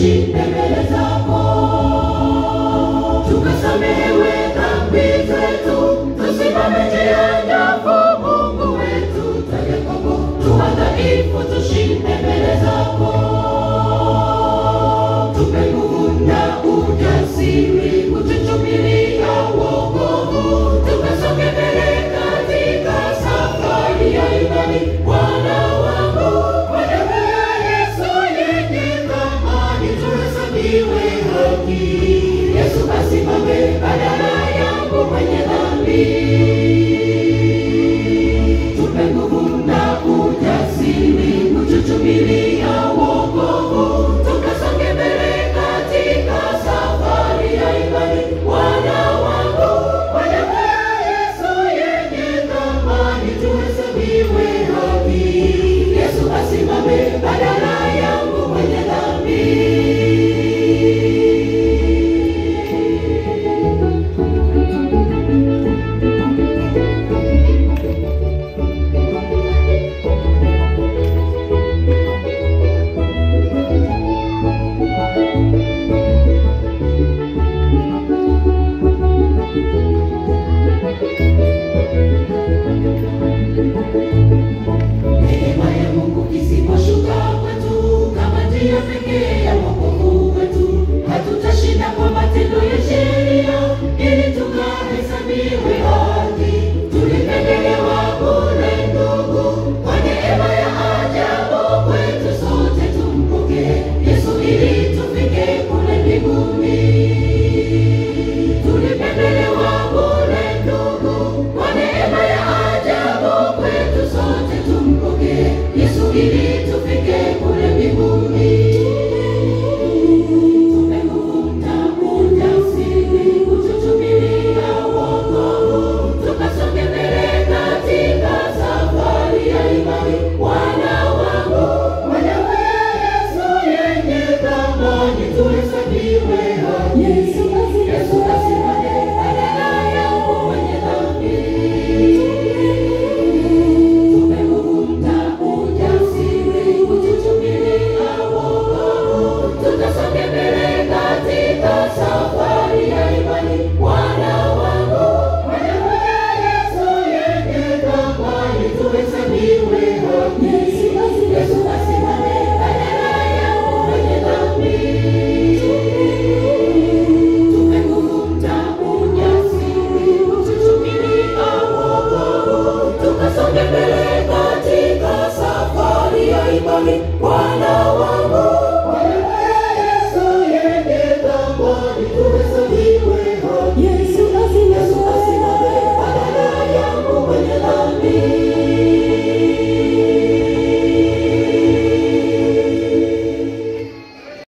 tushinde mbele zako. Tukasamehewe dhambi zetu, tusimame njiani Mungu wetu. Twende kwako, tu wadhaifu, tushinde mbele zako. Tupe nguvu na ujasiri kutuchumilia wokovu, tukasonge mbele katika safari ya imani. Bwana wangu, kwa damu ya Yesu yenye thamani, tuhesabiwe haki. Yesu asimame badala yangu mwenye dhambi. Tupe nguvu na ujasiri kutuchumilia